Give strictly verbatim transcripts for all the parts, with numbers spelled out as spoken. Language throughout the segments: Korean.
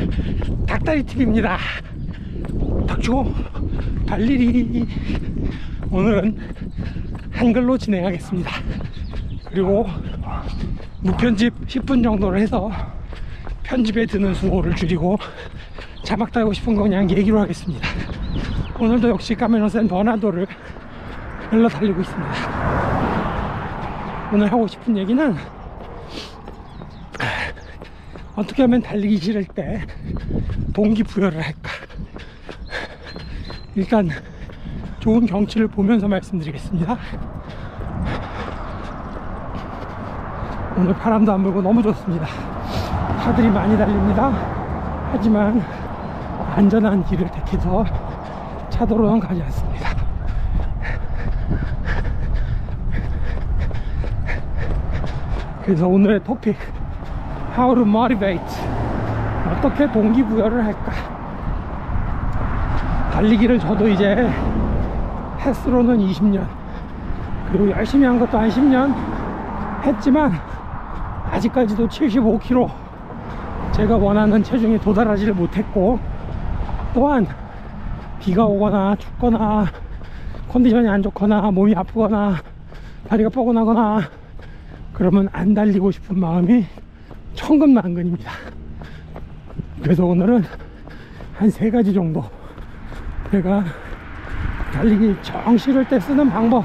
닭다리티비입니다. 닥치고 달리리. 오늘은 한글로 진행하겠습니다. 그리고 무편집 십 분 정도를 해서 편집에 드는 수고를 줄이고 자막 달고 싶은 거 그냥 얘기로 하겠습니다. 오늘도 역시 카미노 샌 버나도를 흘러 달리고 있습니다. 오늘 하고 싶은 얘기는 어떻게 하면 달리기 싫을 때 동기부여를 할까. 일단 좋은 경치를 보면서 말씀드리겠습니다. 오늘 바람도 안 불고 너무 좋습니다. 차들이 많이 달립니다. 하지만 안전한 길을 택해서 차도로는 가지 않습니다. 그래서 오늘의 토픽, How to motivate. 어떻게 동기부여를 할까. 달리기를 저도 이제 횟수로는 이십 년, 그리고 열심히 한 것도 한 십 년 했지만 아직까지도 칠십오 킬로그램 제가 원하는 체중에 도달하지를 못했고, 또한 비가 오거나 춥거나 컨디션이 안 좋거나 몸이 아프거나 다리가 뻐근하거나 그러면 안 달리고 싶은 마음이 천근만근입니다. 그래서 오늘은 한 세 가지 정도 제가 달리기 정 싫을 때 쓰는 방법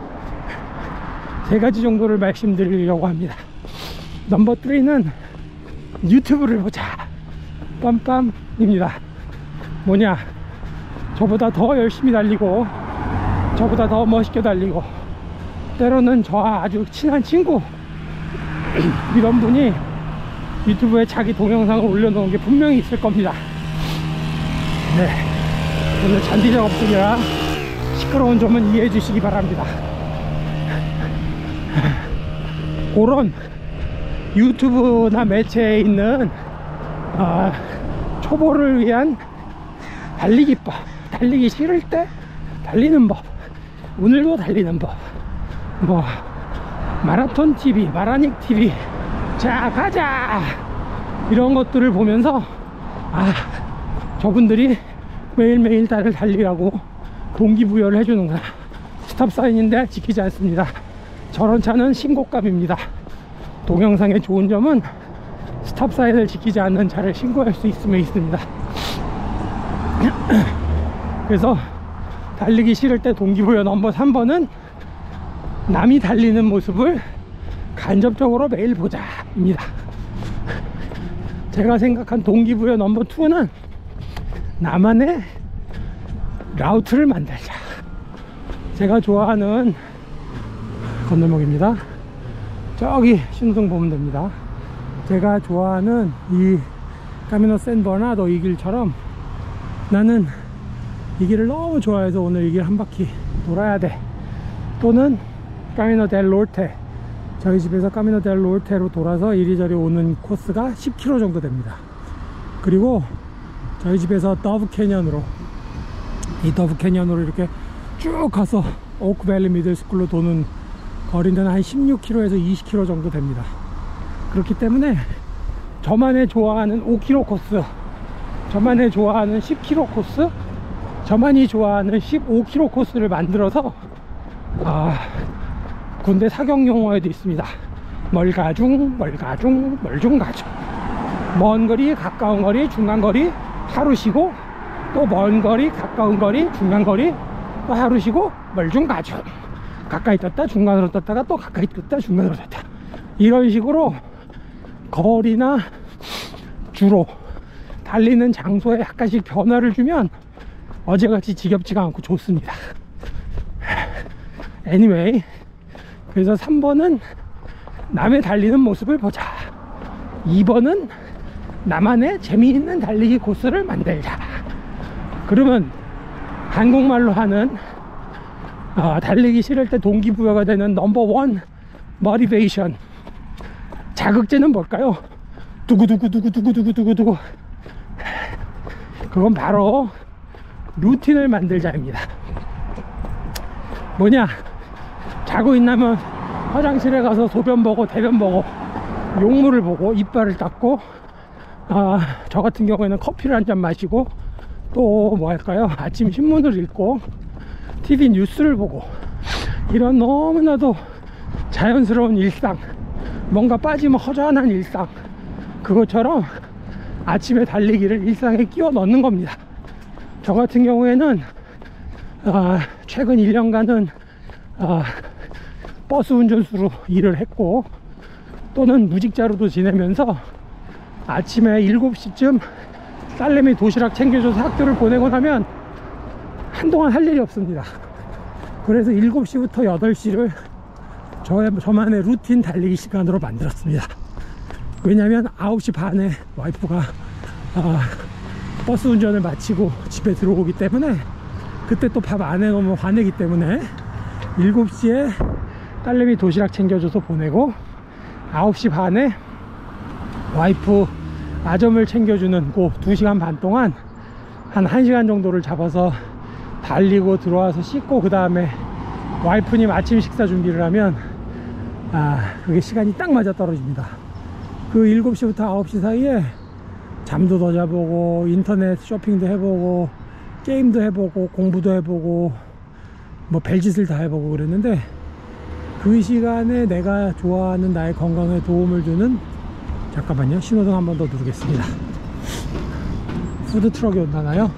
세 가지 정도를 말씀드리려고 합니다. 넘버 삼는 유튜브를 보자 빰빰입니다. 뭐냐, 저보다 더 열심히 달리고 저보다 더 멋있게 달리고 때로는 저와 아주 친한 친구 이런 분이 유튜브에 자기 동영상을 올려놓은 게 분명히 있을 겁니다. 네, 오늘 잔디 작업중이라 시끄러운 점은 이해해 주시기 바랍니다. 그런 유튜브나 매체에 있는 어, 초보를 위한 달리기법, 달리기 싫을 때 달리는 법, 오늘도 달리는 법, 뭐 마라톤 티비, 마라닉 티비, 자 가자, 이런 것들을 보면서 아, 저분들이 매일매일 나를 달리라고 동기부여를 해주는구나. 스탑사인인데 지키지 않습니다. 저런 차는 신고감입니다. 동영상의 좋은 점은 스탑사인을 지키지 않는 차를 신고할 수 있음에 있습니다. 그래서 달리기 싫을 때 동기부여 넘버 삼 번은 남이 달리는 모습을 간접적으로 매일 보자 입니다. 제가 생각한 동기부여 넘버 이는 나만의 라우트를 만들자. 제가 좋아하는 건널목입니다. 저기 신호등 보면 됩니다. 제가 좋아하는 이 카미노 샌 버나도 이 길처럼 나는 이 길을 너무 좋아해서 오늘 이 길 한 바퀴 돌아야 돼. 또는 카미노 델 노르테, 저희 집에서 카미노 델 노르테로 돌아서 이리저리 오는 코스가 십 킬로미터 정도 됩니다. 그리고 저희 집에서 더브 캐년으로, 이 더브 캐년으로 이렇게 쭉 가서 오크밸리 미들스쿨로 도는 거리는 한 십육 킬로미터에서 이십 킬로미터 정도 됩니다. 그렇기 때문에 저만의 좋아하는 오 킬로미터 코스, 저만의 좋아하는 십 킬로미터 코스, 저만이 좋아하는 십오 킬로미터 코스를 만들어서 아, 군대 사격 용어에도 있습니다. 멀가중, 멀가중, 멀중가중. 먼 거리, 가까운 거리, 중간 거리 하루 쉬고, 또 먼 거리, 가까운 거리, 중간 거리 또 하루 쉬고, 멀중가중. 가까이 떴다 중간으로 떴다가 또 가까이 떴다 중간으로 떴다, 이런 식으로 거리나 주로 달리는 장소에 약간씩 변화를 주면 어제같이 지겹지가 않고 좋습니다. anyway, 그래서 삼 번은 남의 달리는 모습을 보자, 이 번은 나만의 재미있는 달리기 코스를 만들자. 그러면 한국말로 하는 어, 달리기 싫을 때 동기부여가 되는 넘버 원 모티베이션, 자극제는 뭘까요? 두구두구두구두구두구두구. 그건 바로 루틴을 만들자입니다. 뭐냐, 자고 있나면 화장실에 가서 소변 보고 대변 보고 용물을 보고 이빨을 닦고 아, 저 같은 경우에는 커피를 한 잔 마시고 또 뭐 할까요? 아침 신문을 읽고 티비 뉴스를 보고 이런 너무나도 자연스러운 일상, 뭔가 빠지면 허전한 일상, 그것처럼 아침에 달리기를 일상에 끼워 넣는 겁니다. 저 같은 경우에는 아, 최근 일 년간은 아, 버스 운전수로 일을 했고 또는 무직자로도 지내면서 아침에 일곱 시쯤 딸내미 도시락 챙겨줘서 학교를 보내고 나면 한동안 할 일이 없습니다. 그래서 일곱 시부터 여덟 시를 저의, 저만의 루틴 달리기 시간으로 만들었습니다. 왜냐면 아홉 시 반에 와이프가 아, 버스 운전을 마치고 집에 들어오기 때문에 그때 또 밥 안 해놓으면 화내기 때문에 일곱 시에 딸내미 도시락 챙겨줘서 보내고 아홉 시 반에 와이프 아점을 챙겨주는 그 두 시간 반 동안 한 1시간 정도를 잡아서 달리고 들어와서 씻고 그 다음에 와이프님 아침 식사 준비를 하면 아, 그게 시간이 딱 맞아 떨어집니다. 그 일곱 시부터 아홉 시 사이에 잠도 더 자보고 인터넷 쇼핑도 해보고 게임도 해보고 공부도 해보고 뭐 별짓을 다 해보고 그랬는데 그 시간에 내가 좋아하는 나의 건강에 도움을 주는, 잠깐만요, 신호등 한 번 더 누르겠습니다. 푸드트럭이 온다나요?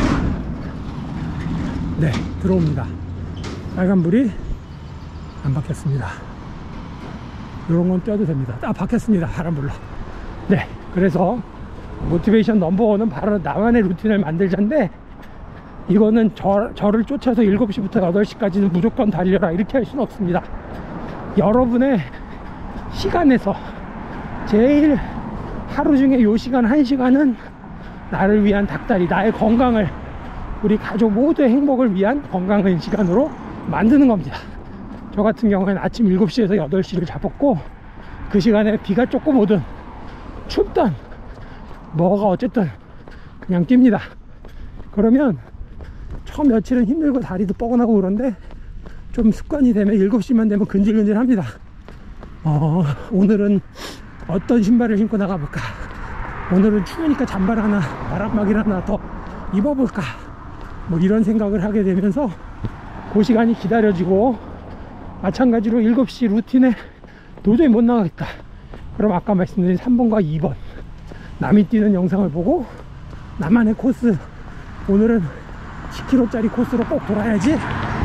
네, 들어옵니다. 빨간불이 안 바뀌었습니다. 이런 건 떼도 됩니다. 아, 바뀌었습니다. 파란불로. 네, 그래서 모티베이션 넘버원은 바로 나만의 루틴을 만들자인데, 이거는 저, 저를 쫓아서 일곱 시부터 여덟 시까지는 무조건 달려라 이렇게 할 수는 없습니다. 여러분의 시간에서 제일 하루 중에 요 시간 한 시간은 나를 위한 닭다리, 나의 건강을, 우리 가족 모두의 행복을 위한 건강한 시간으로 만드는 겁니다. 저 같은 경우에는 아침 일곱 시에서 여덟 시를 잡았고 그 시간에 비가 조금 오든 춥든 뭐가 어쨌든 그냥 뜁니다. 그러면 처음 며칠은 힘들고 다리도 뻐근하고 그런데 좀 습관이 되면 일곱 시만 되면 근질근질 합니다. 어, 오늘은 어떤 신발을 신고 나가볼까, 오늘은 추우니까 잠바 하나, 바람막이를 하나 더 입어볼까, 뭐 이런 생각을 하게 되면서 그 시간이 기다려지고, 마찬가지로 일곱 시 루틴에 도저히 못 나가겠다 그럼 아까 말씀드린 삼 번과 이 번 남이 뛰는 영상을 보고 나만의 코스, 오늘은 십 킬로미터짜리 코스로 꼭 돌아야지,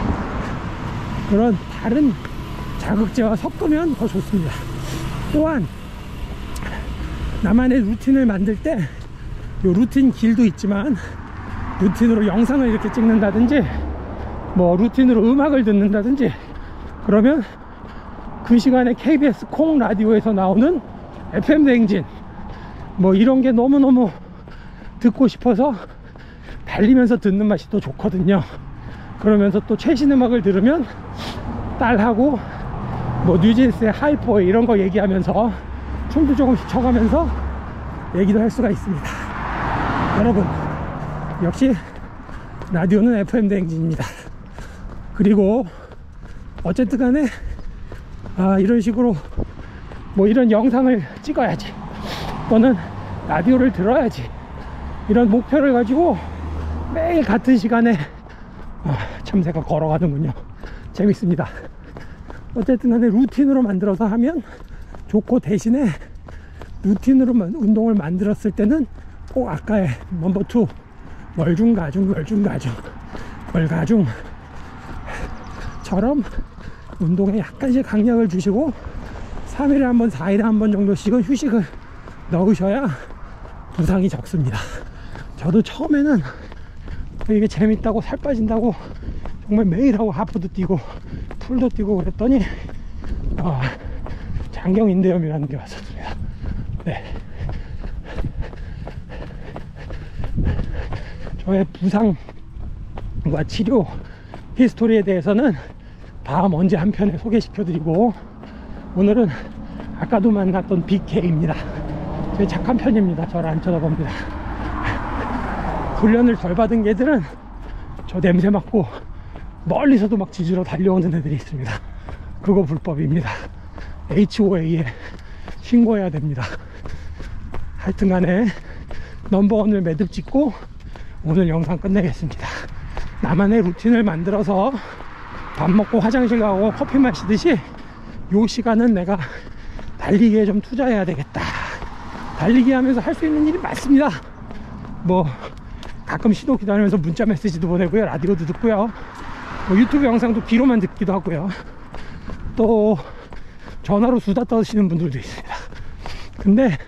그런 다른 자극제와 섞으면 더 좋습니다. 또한 나만의 루틴을 만들 때 요 루틴 길도 있지만 루틴으로 영상을 이렇게 찍는다든지 뭐 루틴으로 음악을 듣는다든지, 그러면 그 시간에 케이비에스 콩 라디오에서 나오는 에프엠 대행진 뭐 이런 게 너무너무 듣고 싶어서 달리면서 듣는 맛이 또 좋거든요. 그러면서 또 최신 음악을 들으면 딸하고 뭐 뉴진스의 하이퍼 이런 거 얘기하면서 춤도 조금씩 춰가면서 얘기도 할 수가 있습니다. 여러분, 역시 라디오는 에프엠 대행진입니다. 그리고 어쨌든 간에 아, 이런 식으로 뭐 이런 영상을 찍어야지 또는 라디오를 들어야지 이런 목표를 가지고 매일 같은 시간에 아, 참새가 걸어가는군요. 재밌습니다. 어쨌든 간에 루틴으로 만들어서 하면 좋고, 대신에 루틴으로 운동을 만들었을 때는 꼭 아까의 넘버 투 월중가중 월중가중 월가중처럼 운동에 약간씩 강약을 주시고 삼 일에 한 번, 사 일에 한 번 정도씩은 휴식을 넣으셔야 부상이 적습니다. 저도 처음에는 이게 재밌다고 살 빠진다고 정말 매일 하고 하프도 뛰고 풀도 뛰고 그랬더니 어, 장경인대염이라는 게 왔었습니다. 네. 저의 부상과 치료 히스토리에 대해서는 다음 언제 한 편에 소개시켜 드리고, 오늘은 아까도 만났던 빅케이입니다. 제 착한 편입니다. 저를 안 쳐다봅니다. 훈련을 덜 받은 개들은 저 냄새 맡고 멀리서도 막 지지러 달려오는 애들이 있습니다. 그거 불법입니다. 에이치오에이에 신고해야 됩니다. 하여튼 간에 넘버원을 매듭 짓고 오늘 영상 끝내겠습니다. 나만의 루틴을 만들어서 밥 먹고 화장실 가고 커피 마시듯이 요 시간은 내가 달리기에 좀 투자해야 되겠다. 달리기 하면서 할 수 있는 일이 많습니다. 뭐 가끔 신호 기다리면서 문자 메시지도 보내고요, 라디오도 듣고요, 뭐 유튜브 영상도 귀로만 듣기도 하고요, 또 전화로 수다 떠시는 분들도 있습니다. 근데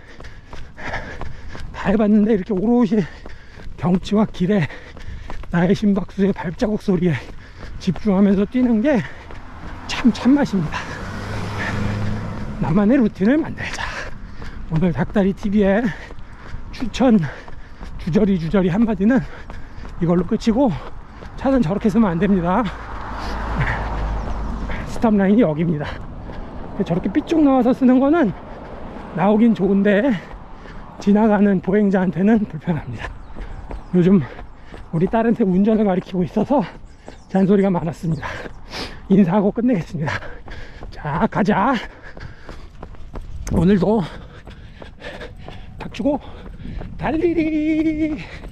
다 해봤는데 이렇게 오롯이 경치와 길에 나의 심박수의 발자국 소리에 집중하면서 뛰는 게 참 참맛입니다. 나만의 루틴을 만들자. 오늘 닭다리티비의 추천 주저리 주저리 한마디는 이걸로 끝이고, 차는 저렇게 쓰면 안됩니다. 스탑라인이 여기입니다. 저렇게 삐쭉 나와서 쓰는 거는 나오긴 좋은데 지나가는 보행자한테는 불편합니다. 요즘 우리 딸한테 운전을 가르치고 있어서 잔소리가 많았습니다. 인사하고 끝내겠습니다. 자, 가자. 오늘도 닥치고 달리리.